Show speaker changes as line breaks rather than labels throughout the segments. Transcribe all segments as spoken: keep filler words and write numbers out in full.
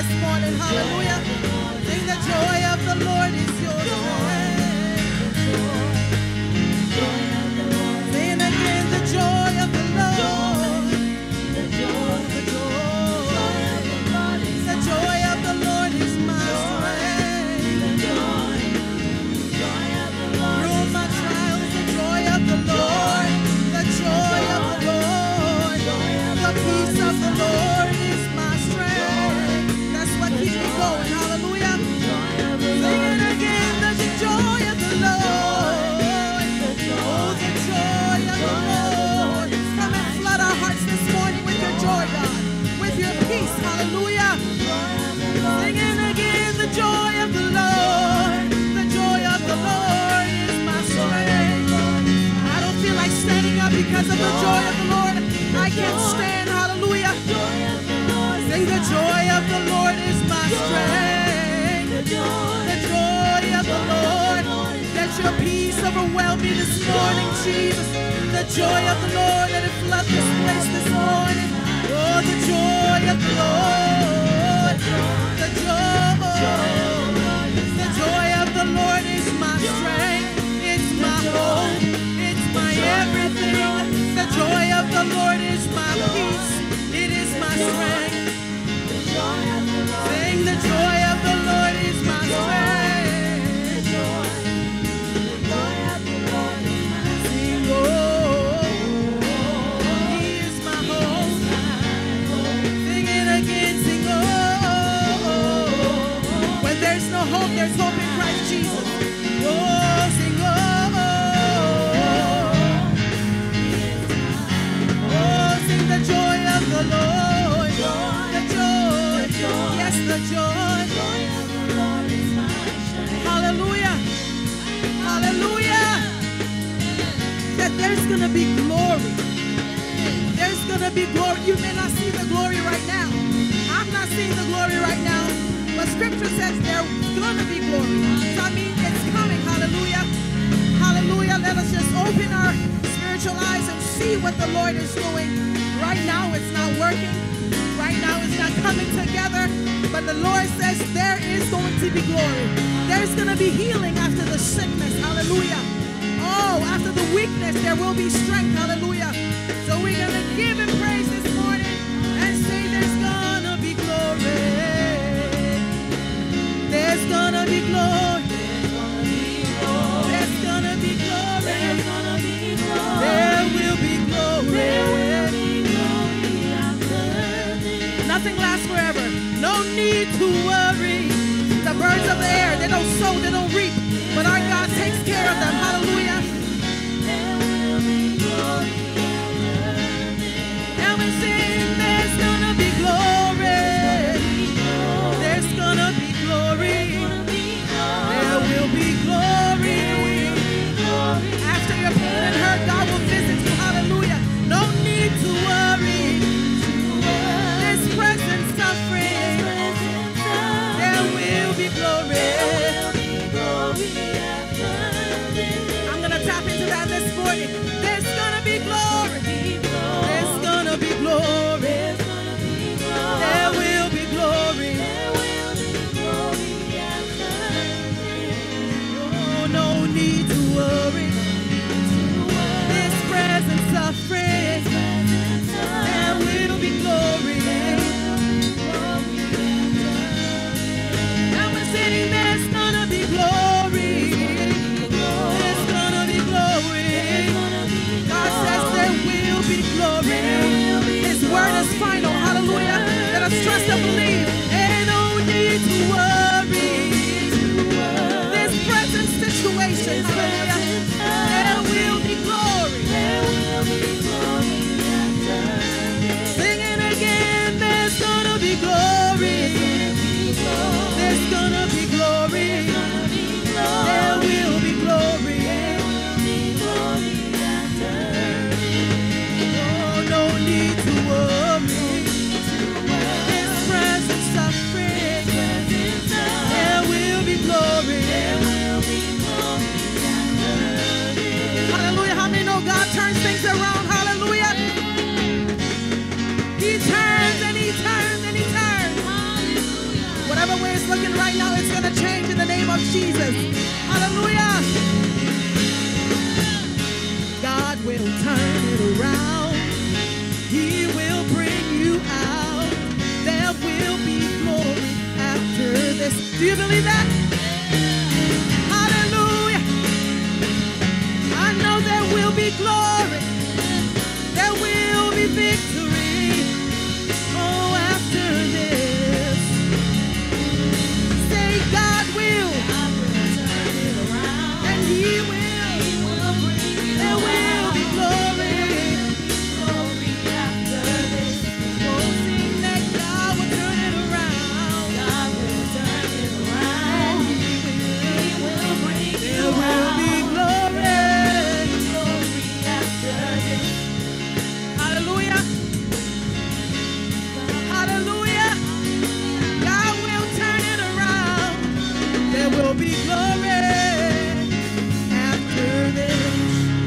this morning. Hallelujah. Sing the joy of the Lord is your strength. Sing again the joy of the Lord. The joy, the joy, the joy of the Lord is my strength. The joy, joy of the Lord. Through my trials, the joy of the Lord. The joy of the Lord. The peace of the Lord is my strength. That's what keeps me going. Hallelujah. Sing it again, the joy of the Lord. Oh, the joy of the Lord. Come and flood our hearts this morning with your joy, God. With your peace. Hallelujah. Sing it again, the joy of the Lord. The joy of the Lord is my strength. I don't feel like standing up because of the joy of the Lord. I can't stand. Hallelujah. Sing the joy of the Lord is my strength. The joy of the Lord. Let your peace overwhelm me this morning, Jesus. The joy of the Lord, let it flood this place this morning. Oh, the joy of the Lord. The joy. The joy of the Lord is my strength. It's my hope. It's my everything. The joy of the Lord is my peace. It is my strength. Sing the joy of the Lord is my strength. Sing, oh, He is my hope. Sing it again, sing, oh, when there's no hope, there's hope in Christ Jesus. Oh, sing, oh, oh, sing the joy of the Lord. Yes, the joy. Hallelujah. Hallelujah. That there's going to be glory. There's going to be glory. You may not see the glory right now. I'm not seeing the glory right now. But Scripture says there's going to be glory. So I mean, it's coming. Hallelujah. Hallelujah. Let us just open our spiritual eyes and see what the Lord is doing. Right now, it's not working. Right now it's not coming together, but the Lord says there is going to be glory. There's going to be healing after the sickness. Hallelujah. Oh, after the weakness, there will be strength. Hallelujah. So we're going to give Him praise this morning and say there's going to be glory. There's going to be glory. There's going to be glory. There will be glory. Nothing lasts forever. No need to worry. The birds of the air, they don't sow, they don't reap, but our God takes care of them. Hallelujah. And we sing, there's gonna be glory. There's gonna be glory. There will be glory. After your pain and hurt, God will visit you. Hallelujah. No need to worry. Present suffering, there will be glory. I'm gonna tap into that this morning. There's gonna be glory. There's gonna be glory. right now, it's going to change in the name of Jesus. Hallelujah. God will turn it around. He will bring you out. There will be glory after this. Do you believe that? Hallelujah. I know there will be glory. There will be victory. Oh, after this. Say God will. God will turn it around. And He will. He will bring you there will out. Be glory. Glory after this. Oh, sing that God will turn it around. God will turn it around. And He will. He will bring you there out. Will be glory. Glory after this. Hallelujah. Hallelujah. God will turn it around. There will be glory after this.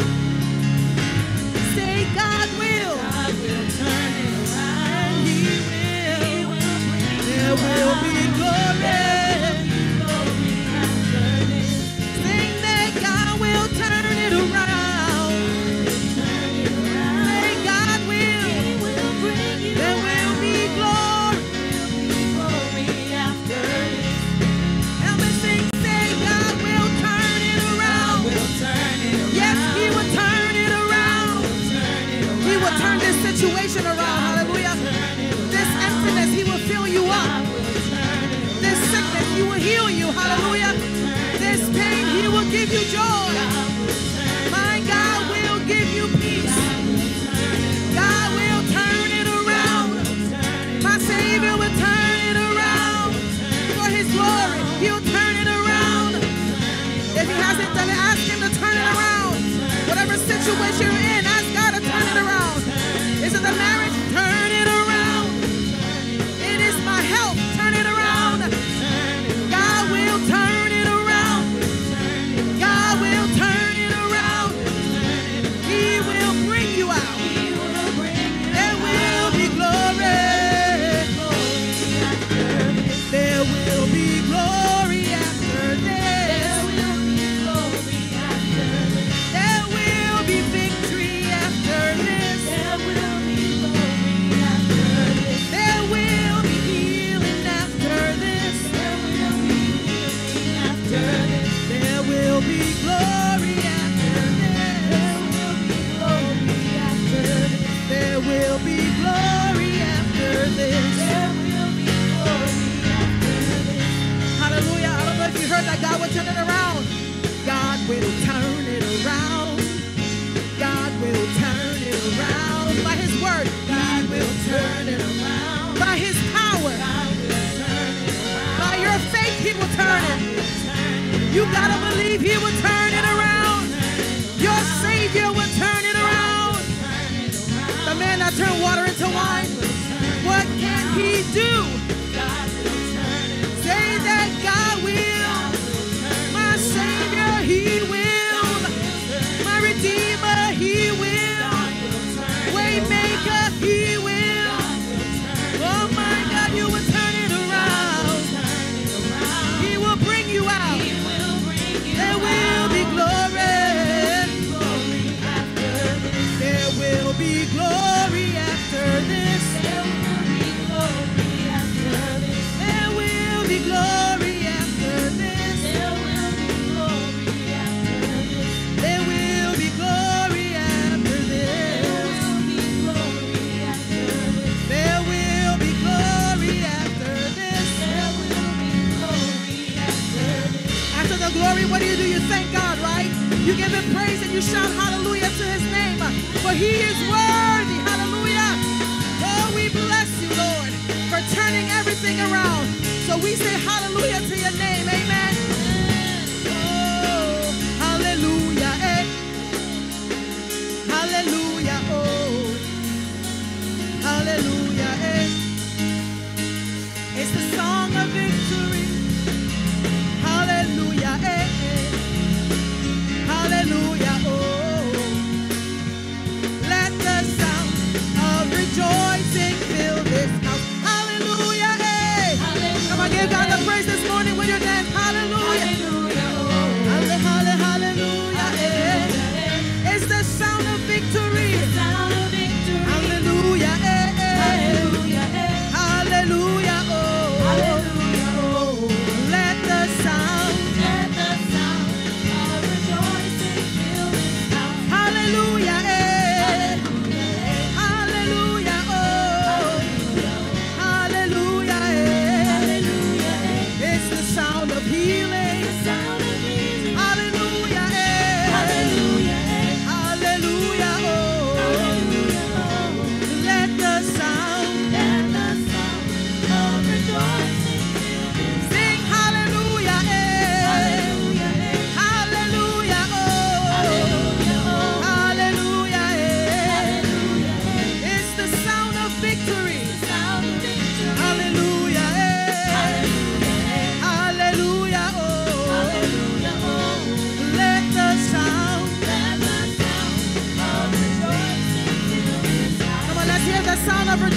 Say God will. God will turn it around. And He will. He will bring there will be glory. Glory after this. Sing that God will turn it around. Turn it around. Say God will. He will bring you there will be glory. Glory after this. Help me sing. Say God will turn it around. Will turn it around. Yes, He will turn it around. Turn it around. He will turn this situation around. Hallelujah. This emptiness, He will fill you up. This sickness, He will heal you. Hallelujah. This pain, He will give you joy. My God will give you peace. God will turn it around. My Savior will turn it around for His glory. He'll turn it around. If He hasn't done it, ask Him to turn it around. Whatever situation you're in, ask God to turn it around. Is it the marriage? Turn it around. It is my health. Turn it around. God will turn it around. God will turn it around. He will bring you out. There will be glory. There will be glory after this. There will be victory after this. There will be healing after this. There will be glory after this. There will be glory after this. Hallelujah. I don't know if you heard that God will turn it around. God will turn it around. God will turn it around. By His word, God will turn it around. By His power, God will turn it around. By your faith, He will turn it. You gotta believe He will turn it around. Your Savior will turn it around. The man that turned water into wine, what can He do? Say that God will. My Savior, He will. My Redeemer, He will. Waymaker, He will. Oh my God, you will turn it around. He will bring you out. There will be glory. There will be glory after this. There will be glory after this. There will be glory after this. There will be glory after this. There will be glory after this. There will be glory after this. After the glory, what do you do? You thank God, right? You give Him praise and you shout hallelujah to His name. For He is worthy. Hallelujah. Oh, we bless you, Lord, for turning everything around. So we say hallelujah to your name. Amen. Oh, hallelujah. Eh. Hallelujah. Oh, hallelujah. Eh. It's the song of victory. Hallelujah. Eh. Hallelujah. Oh, let the sound of rejoicing fill this house. Hallelujah. Eh. Come on, give God the praise this morning.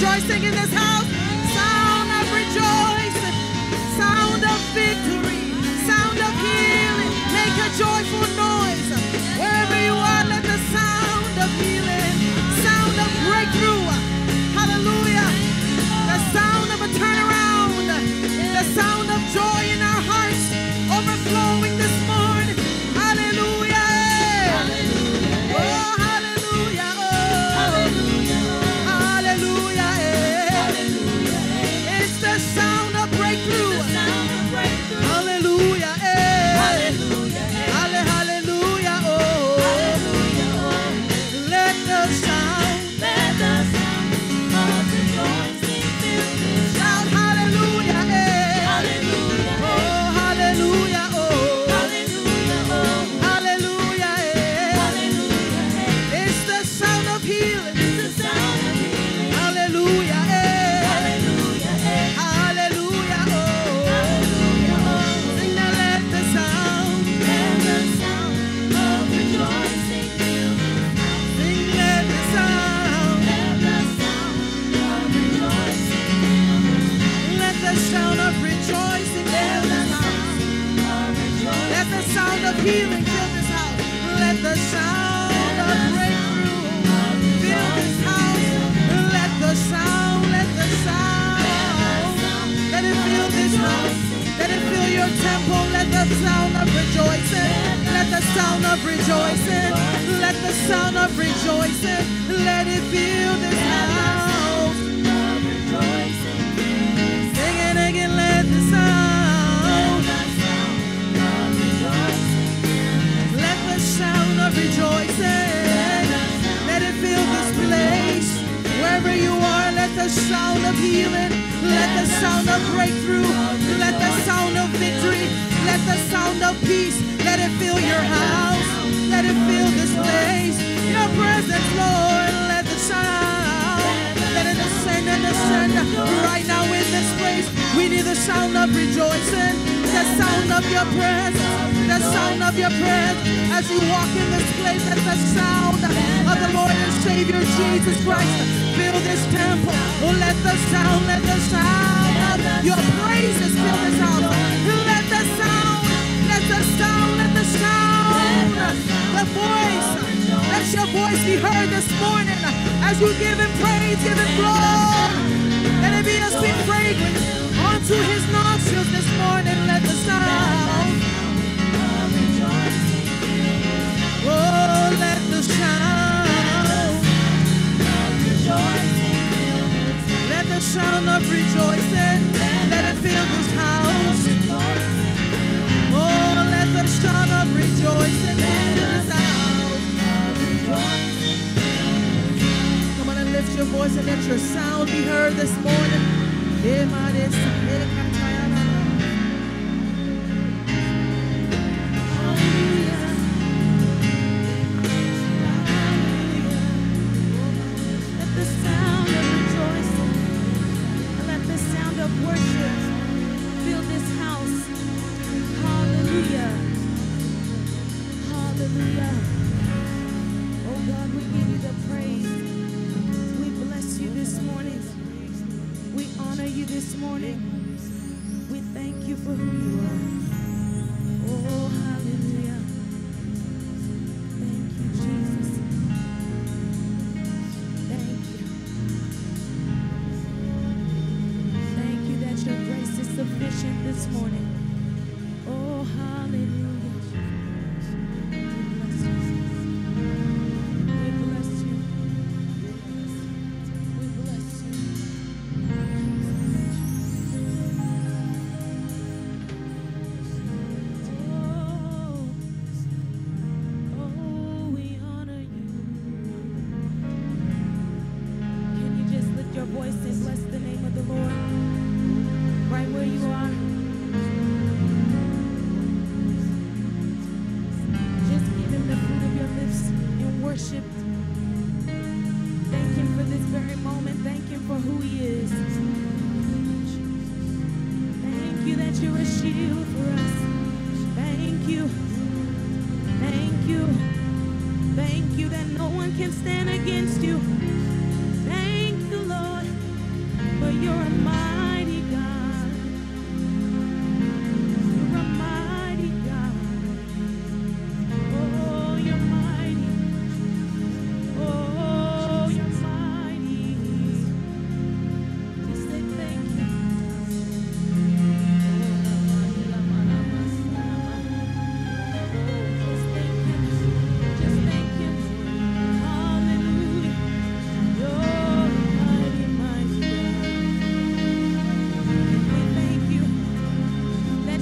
rejoicing in this house. Sound of rejoicing. Sound of victory. Sound of healing. Make a joyful noise. Wherever you are, let the sound of healing, sound of breakthrough. Hallelujah. The sound of a turnaround. The sound of joy in our hearts overflowing this morning. Hallelujah. Hallelujah. Oh, hallelujah. Oh, hallelujah. Hallelujah. Hallelujah. It's the sound of breakthrough. The sound of breakthrough. Hallelujah. Hallelujah. Hallelujah. Oh, hallelujah. Oh. Let the sound, let the sound of rejoicing fill this shout. Hallelujah. Hallelujah. Oh, hallelujah. Oh, hallelujah. Oh, hallelujah. Hallelujah. It's the sound of healing. It's the sound of healing. Hallelujah. Hallelujah. Hallelujah. Oh, hallelujah. Oh, sing now, let the sound, let the sound of rejoicing fill this house. Sing, let the sound, let the sound of rejoicing fill this house. Let the sound of rejoicing fill this house. Let the sound of healing fill this house. Let the sound of breakthrough fill this house. Let the sound, let the sound, let it fill this house. Let it fill your temple. Let the sound of rejoicing. Let the sound of rejoicing. Let the sound of rejoicing. Let it fill this house. Sing it again. Let the sound. Let the sound of rejoicing. Let it fill this place. Wherever you are, let the sound of healing. Let the sound of breakthrough. Let the sound of victory. Let the sound of peace. Let it fill your house. Let it fill this place. Your presence, Lord. Let the sound. Let it ascend and ascend right now in this place. We need the sound of rejoicing. The sound of your presence. The sound of your presence. As you walk in this place, let the sound of the Lord and Savior Jesus Christ fill this temple. Oh, let the sound, let the sound of your praises fill this house. Let the sound, let the sound, let the sound, the voice, let your voice be heard this morning as you give him praise, give him glory. Let it be a sweet fragrance unto his nostrils this morning. Let the sound, oh, let the sound, let the sound of rejoicing, let it fill this house. Oh, let the sound of rejoicing fill this house. Come on and lift your voice and let your sound be heard this morning.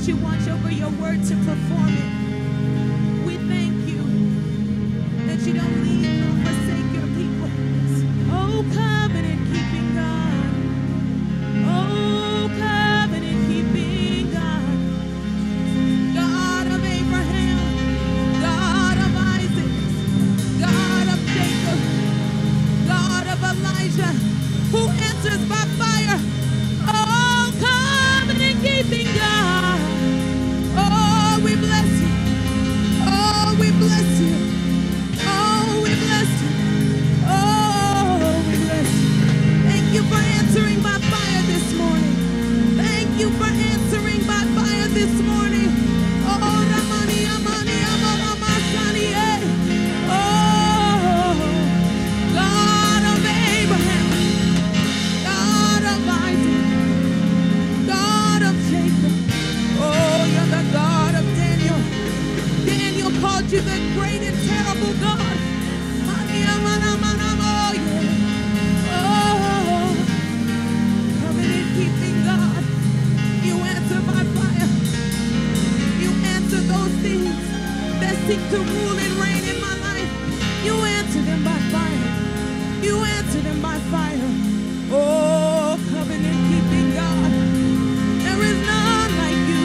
you watch over your word to perform it. We thank you that you don't leave nor forsake your people. Oh, covenant keeping God. Oh, covenant keeping God. God of Abraham, God of Isaac, God of Jacob, God of Elijah, who answers by fire. Oh, covenant keeping God. Oh, we bless you. Oh, we bless you. Oh, we bless you. Oh, we bless you. Thank you for answering by fire this morning. Thank you for answering by fire this morning. Oh, Ramani, Amani, Amama, Sani, eh. Oh, God of Abraham, God of Isaac, God of Jacob. Oh, you're the God of Daniel. Daniel called you the great and terrible God. Mani, Amana, Manamo, yeah. Oh, covenant keeping God. You answer by fire. You answer those things that seek to rule and reign in my life. You answer them by fire. You answer them by fire. Oh, covenant keeping God. There is none like you.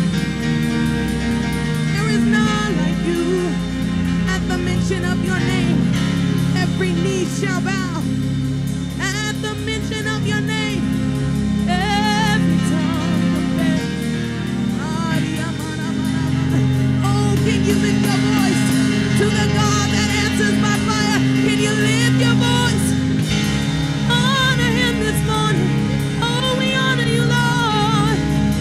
There is none like you. At the mention of your name, every knee shall bow. At the mention of your name, every tongue confess. Oh, can you lift your voice to the God that answers by fire? Can you lift your voice? Honor him this morning. Oh, we honor you, Lord.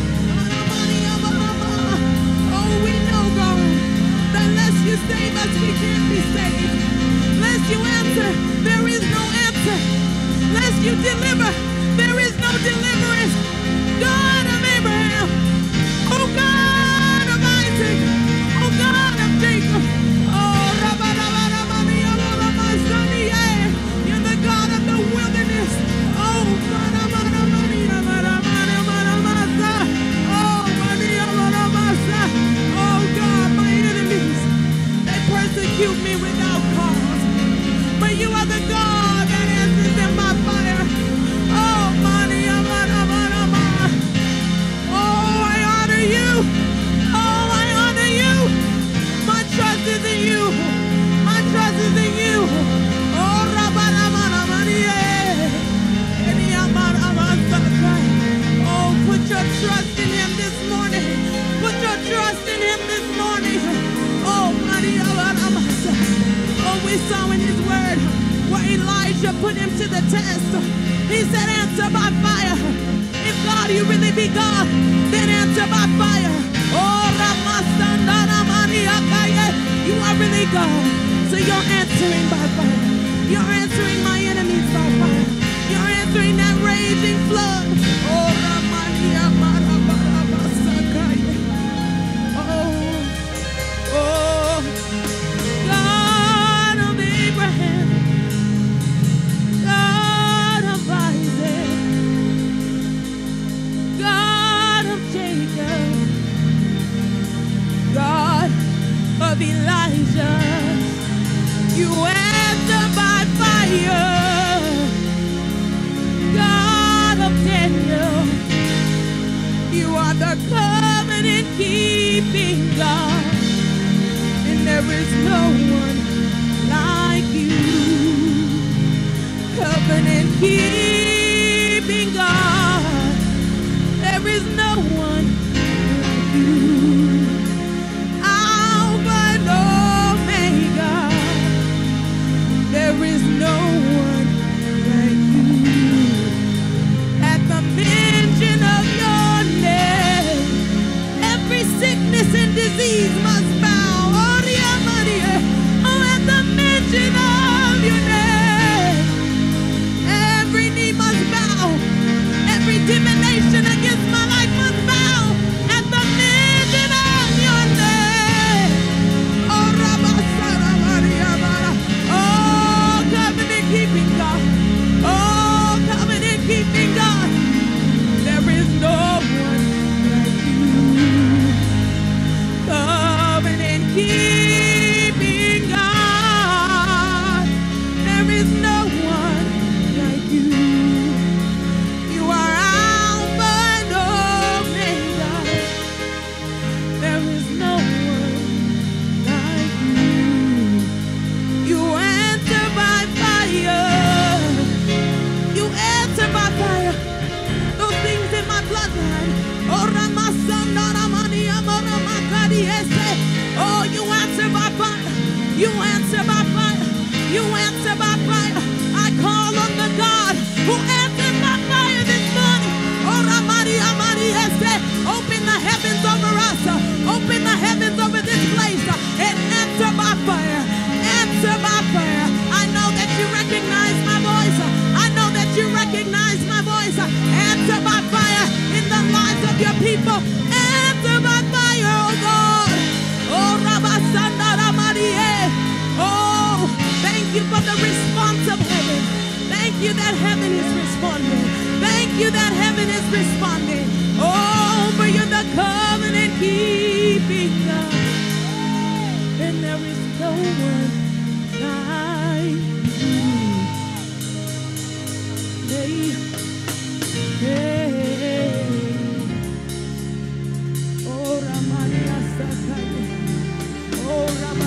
Oh, we know, God, that unless you save us, we can't be saved. Unless you answer, there is no answer. Unless you deliver, there is no deliverance. God of Abraham, oh God of Isaac, oh God of Jacob, oh Rabba-rabba-rabba-ni, Rabba-rabba-sani, yeah. You're the God of the wilderness. Oh, Rabba-rabba-rabba-ni, Rabba-rabba-rabba-rabba-sa. Oh, Rabba-rabba-rabba-sa. Oh God, my enemies, they persecute me without cause. But you are the God that answers them by fire. Oh, Mani, Rabba-rabba-rabba. Oh, I honor you. Oh, I honor you. My trust is in you. My trust is in you. Oh, Rabba-rabba-rabba-ni, yeah. Eni Rabba-rabba-sa. Oh, put your trust in him this morning. Put your trust in him this morning. Oh, Mani, Rabba-rabba-sa. Oh, we saw in his word where Elijah put him to the test. He said, answer by fire. If God, you really be God, then answer by fire. Oh, Ramasandaramaniyakaye. You are really God. So you're answering by fire. You're answering my enemies by fire. You're answering that raging flood. Oh, Ramaniyamarabaramasakaye. Oh, oh, God of Abraham, God of Isaac, God of Jacob, God of Elijah, you answer by fire. God of Daniel, you are the covenant keeping God, and there is no one like you. Covenant keeping God, there is no one like you. Alpha and Omega, there is no one like you. At the mention of your name, every sickness and disease must bow. Oh, yeah, Maria. Oh, at the mention of your name, every knee must bow. Every divination against my life must you that heaven is responding. Thank you that heaven is responding. Oh, for you're the covenant keeping God. And there is no one like you. Hey, hey. Oh, Ramania Sakaya. Oh,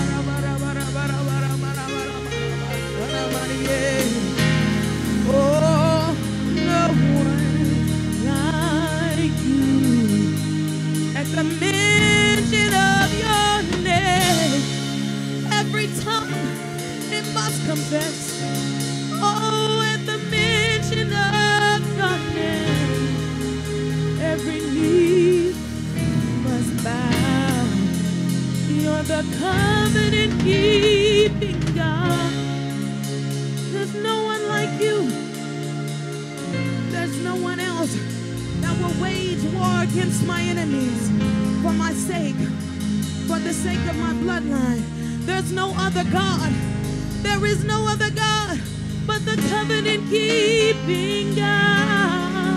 oh, no one like you. At the mention of your name, every tongue it must confess. Oh, at the mention of your name, every knee must bow. You're the covenant keeping God. There's no one like you. There's no one else that will wage war against my enemies for my sake, for the sake of my bloodline. There's no other God. There is no other God but the covenant keeping God.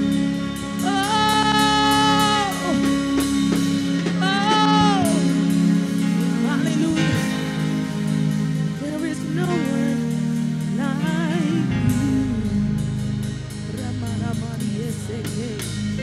Oh, oh, hallelujah. There is no one like you.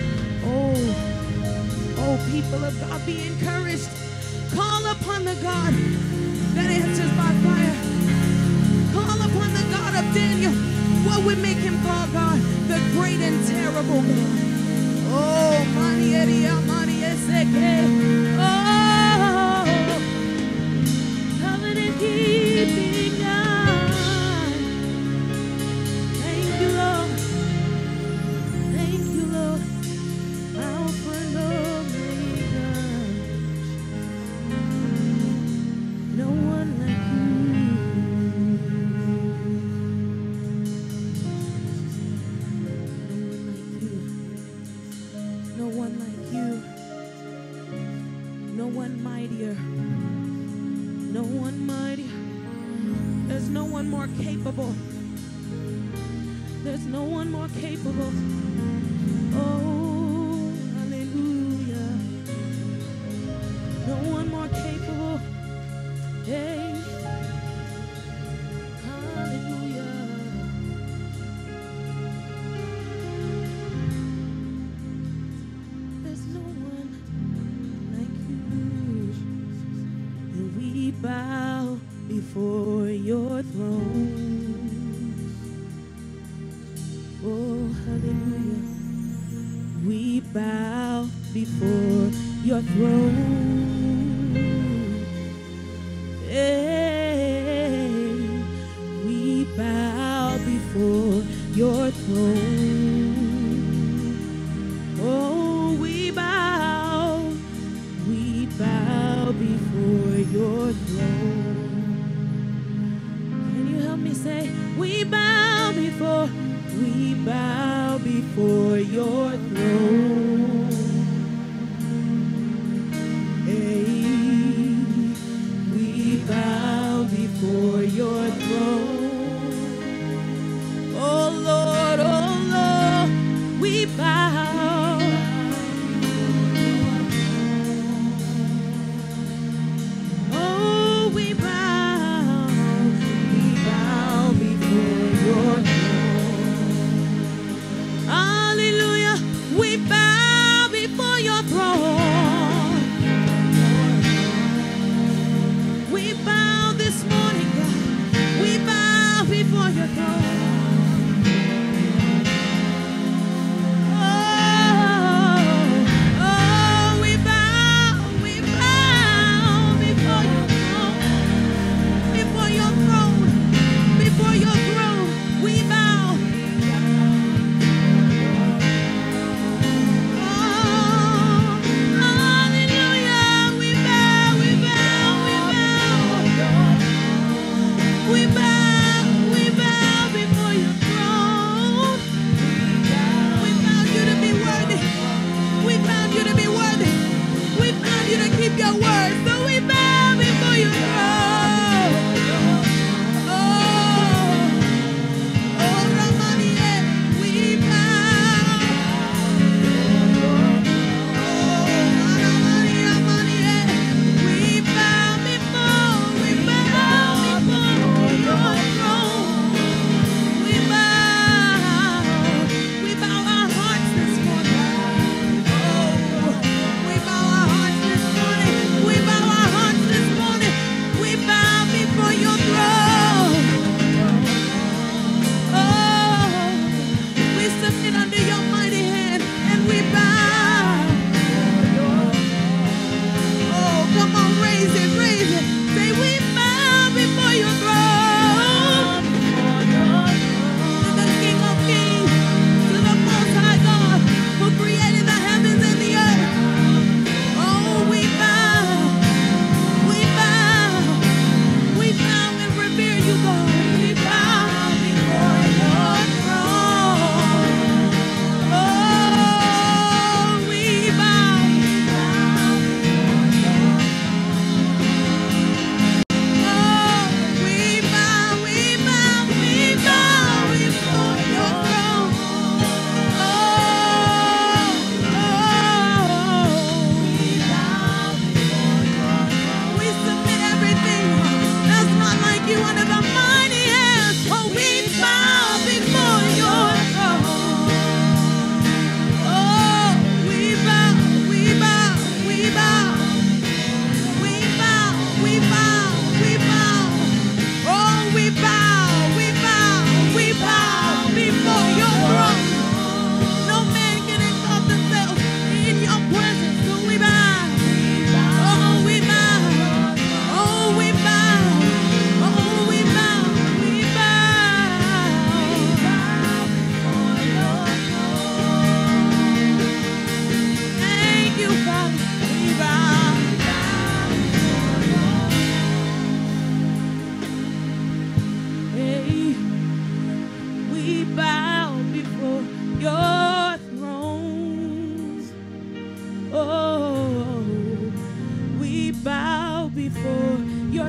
Oh, oh, people of God, be encouraged. Call upon the God that answers by fire. Call upon the God of Daniel. What would make him called God? The great and terrible God. Oh, Manieria, Manieseke. Oh, covenant keeping God. Thank you, Lord. Thank you, Lord. Alpha and Omega. No one like no one like you, no one mightier, no one mightier. There's no one more capable. There's no one more capable. Oh, hallelujah. No one more capable. Hey, hallelujah. There's no one like you. And we bow before your throne. Oh, hallelujah. We bow before your throne. Hey, we bow before your throne. Oh, we bow, we bow before your throne. Can you help me say, we bow before, we bow before your throne. Hey, we bow before your throne. Oh Lord, oh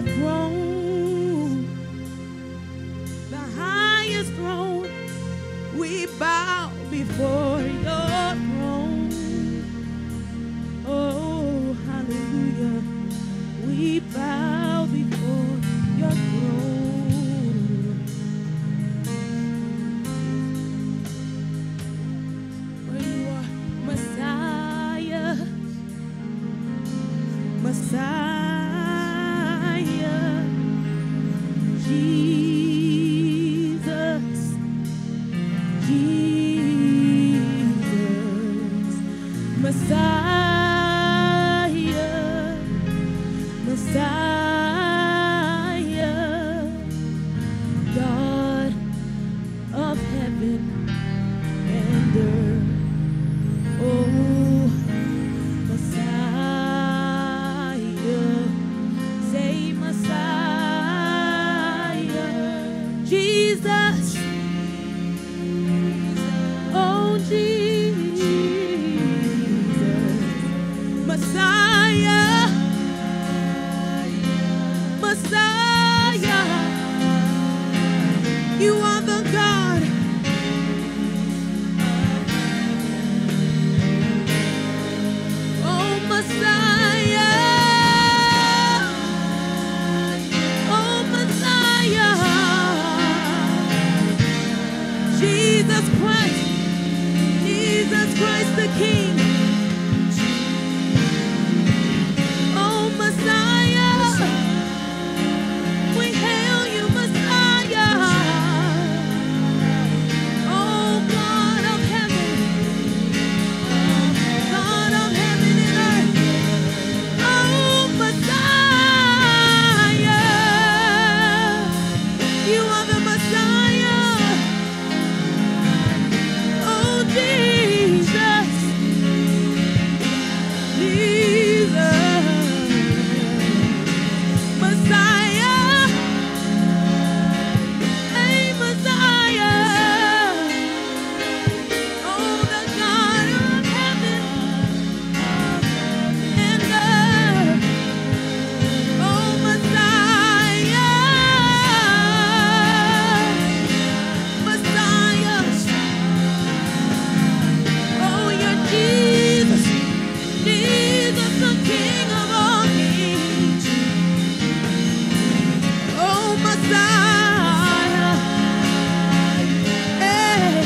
throne, the highest throne. We bow before your throne. Oh, hallelujah. We bow before your throne. Where you are, Messiah, Messiah, Jesus, Jesus, Messiah, Messiah, God of heaven and earth. Oh, Messiah, say Messiah, Jesus, oh Jesus, Messiah, Messiah, you are the God. Oh, Messiah, oh, Messiah, Jesus Christ, Jesus Christ the King. Oh, Messiah, we hail you, Messiah. Oh, God of heaven, God of heaven and earth. Oh, Messiah, you are the Messiah. Oh, Jesus, Jesus, Messiah, hey, Messiah, oh, the God of heaven and earth. Oh, Messiah, Messiah, oh, you're Jesus, Jesus, the King of all kings. Oh, Messiah, hey,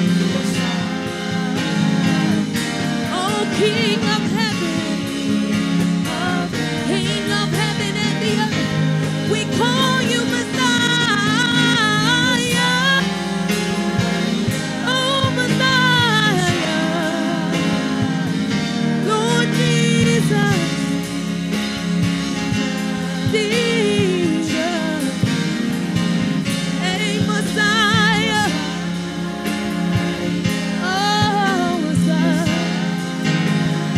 oh, King of heaven, King of heaven and the earth. We call you Messiah. Oh, Messiah, Lord Jesus, Jesus, hey, Messiah, oh, Messiah,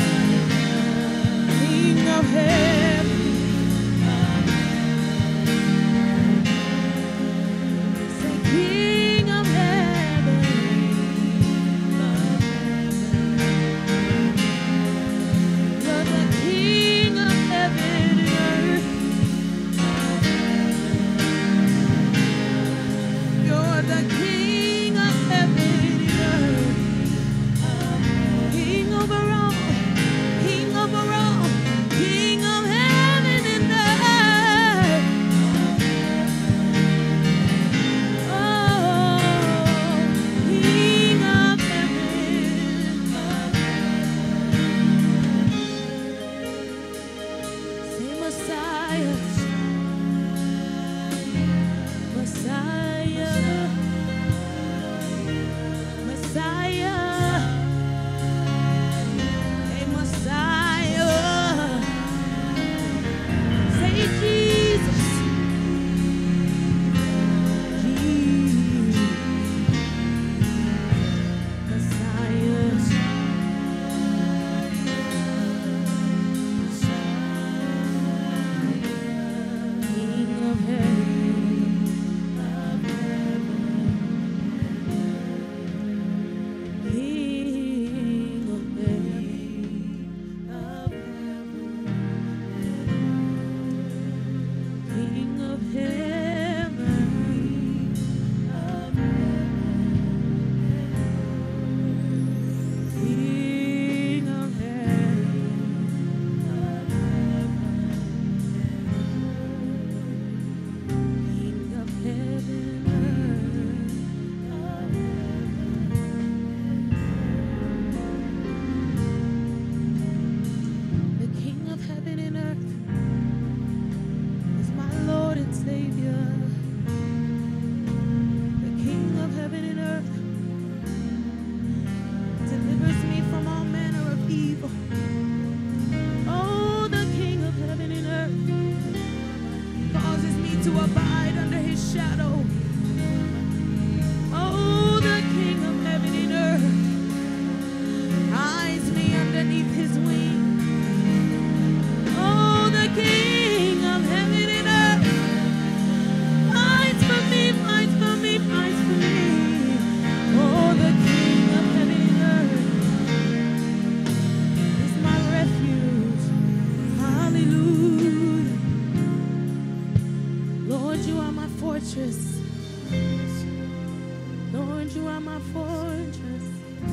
my fortress.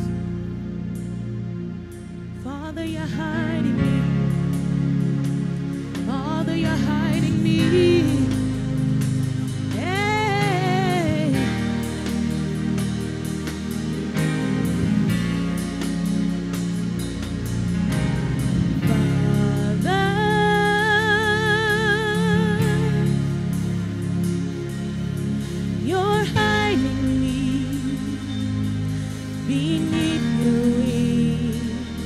Father, you're hiding me. Father, you're hiding me. Hey. Father, you're hiding me beneath your wings.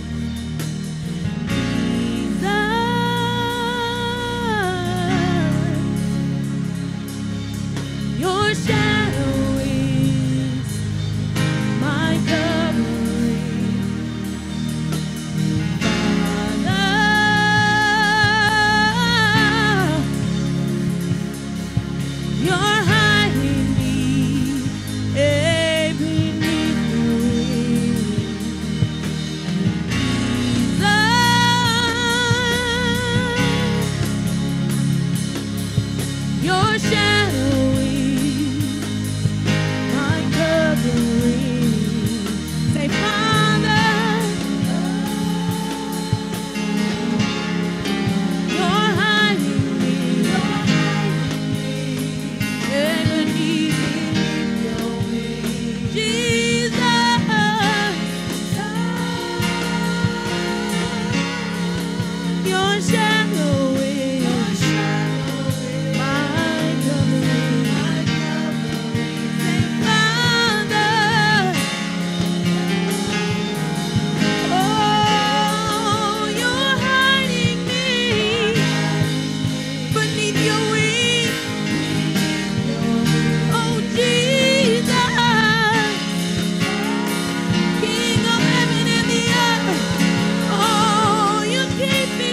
Your shadow is my covering. Father, you're hiding me eh, beneath your wings. Jesus, your shadow say, Father, you're hiding me, beneath your wings. Jesus, your shadow is my covering. Say, Father, oh, you're hiding me beneath your wings. Oh, Jesus, King of heaven and the earth. Oh, you keep me.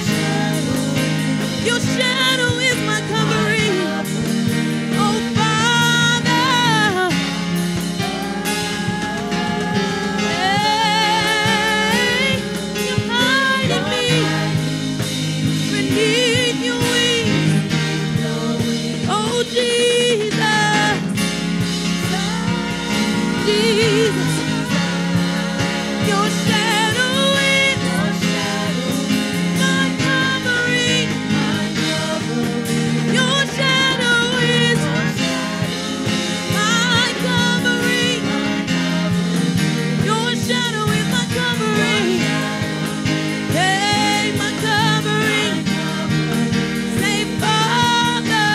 Your shadow is my covering. Oh, Father, hey, you're hiding me beneath your wings. Oh, Jesus, Jesus, your shadow is my covering. Your shadow is my covering. Your shadow is my covering. Hey, my covering. Say, Father,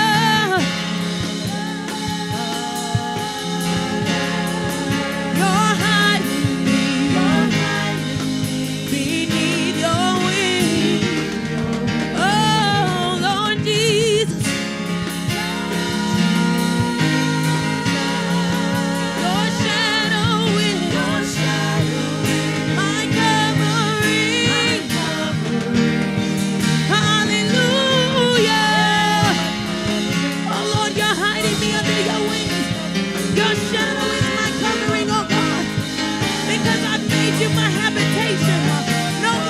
you're hiding me beneath your wings. Oh, Lord Jesus, your shadow is my covering. Hallelujah. Oh, Lord, you're hiding me under your wings. Your shadow is my covering, oh God, because I've made you my habitation. No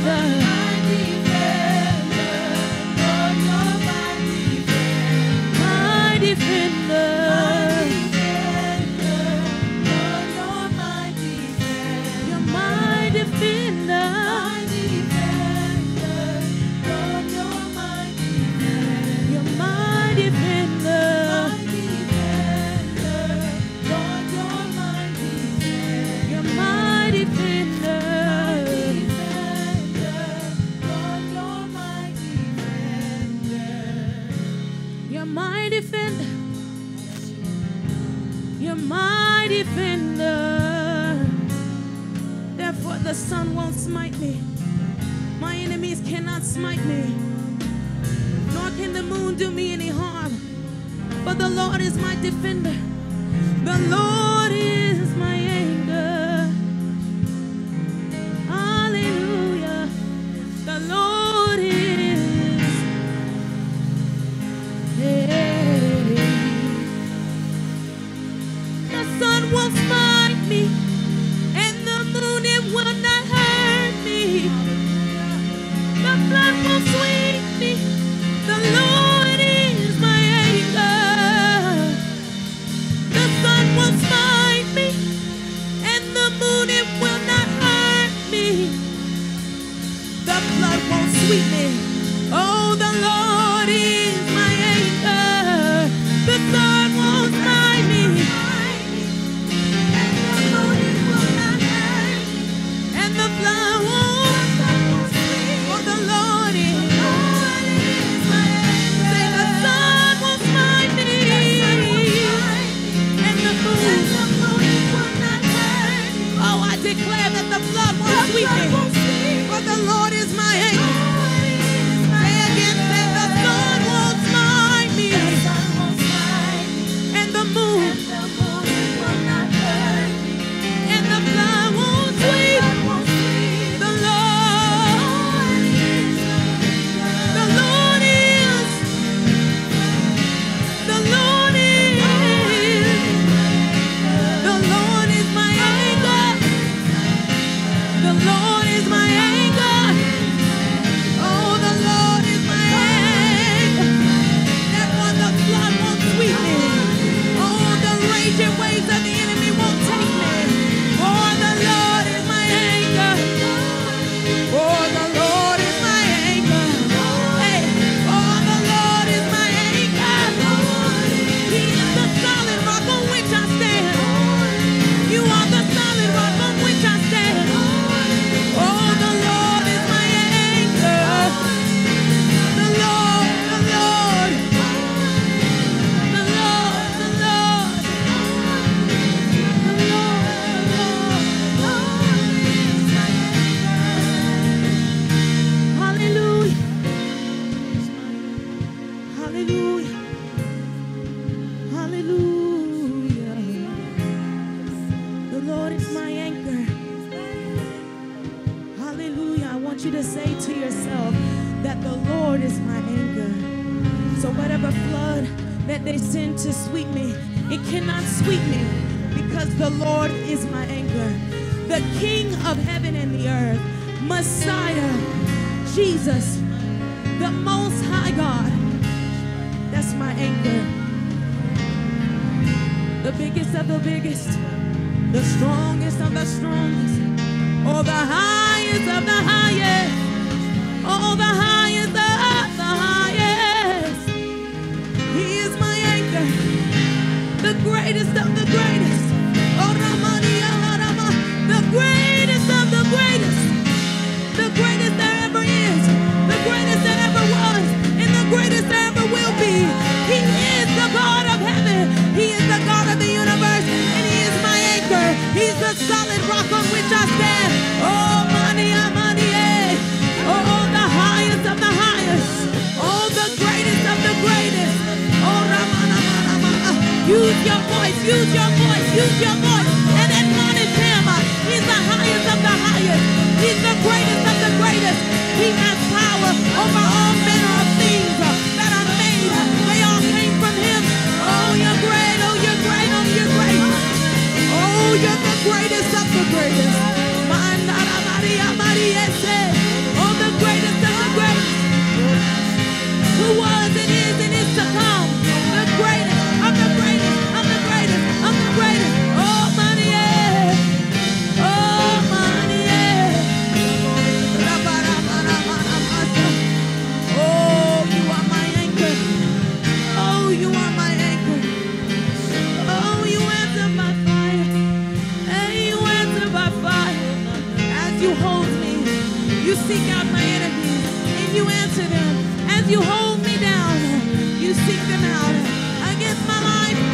You're my defender. Therefore the sun won't smite me. My enemies cannot smite me. Nor can the moon do me any harm. For the Lord is my defender. The Lord is my anchor. Hallelujah. The Lord is. Hey. The sun won't smite me, and the moon it will not hurt me. The flood won't sweep me. The Lord is my anchor. The sun won't smite me, and the moon it will not hurt me. The flood won't sweep me. Oh, the Lord is my anchor. The sun won't smite me, and the moon it will not hurt me. And the flood won't. Oh, the Lord is. Say the sun won't smite me, and the moon. Oh, I declare that the flood won't sweep me, for the Lord is my anchor. Say again, say the sun won't smite me, and the moon, and the flood won't sweep. The Lord, the Lord is, the Lord is, the Lord is my anchor. The Lord is my anchor. Oh, the Lord is my anchor. Therefore the flood won't sweep me. Oh, the raging waves of the enemy won't take me. For the Lord is my anchor. For the Lord is my anchor. Hey, for the Lord is my anchor. He is the solid rock on which I stand. You are the solid rock on which I stand. Oh, the Lord is my anchor. The Lord, the Lord, the Lord, the Lord, the Lord. Hallelujah. Hallelujah. Hallelujah. The Lord is my anchor. Hallelujah. I want you to say to yourself that the Lord is my anchor. So whatever flood that they send to sweep me, it cannot sweep me, because the Lord is my anchor. The King of heaven and the earth, Messiah, Jesus, the Most High God. That's my anchor. The biggest of the biggest, the strongest of the strongest, oh, the highest of the highest, oh, the highest of the highest. He is my anchor, the greatest of the greatest, oh, Ramani, Rama, the greatest of the greatest, the greatest there ever is, the greatest that ever was, and the greatest there ever will be. He is the God of heaven. He is the God of the universe, and He is my anchor. He's the solid rock on which I stand. Oh, money, money, eh. Oh, the highest of the highest. Oh, the greatest of the greatest. Oh, Ramana, Ramana. Use your voice, use your voice, use your voice, and admonish Him. He's the highest of the highest. He's the greatest of the greatest. He has power over all manner of things that are made. They all came from Him. Oh, you're great, oh, you're great, oh, you're great. Oh, you're the greatest of the greatest. Mandara Maria Maria said, seek out my enemies and you answer them. As you hold me down, you seek them out. Against my life,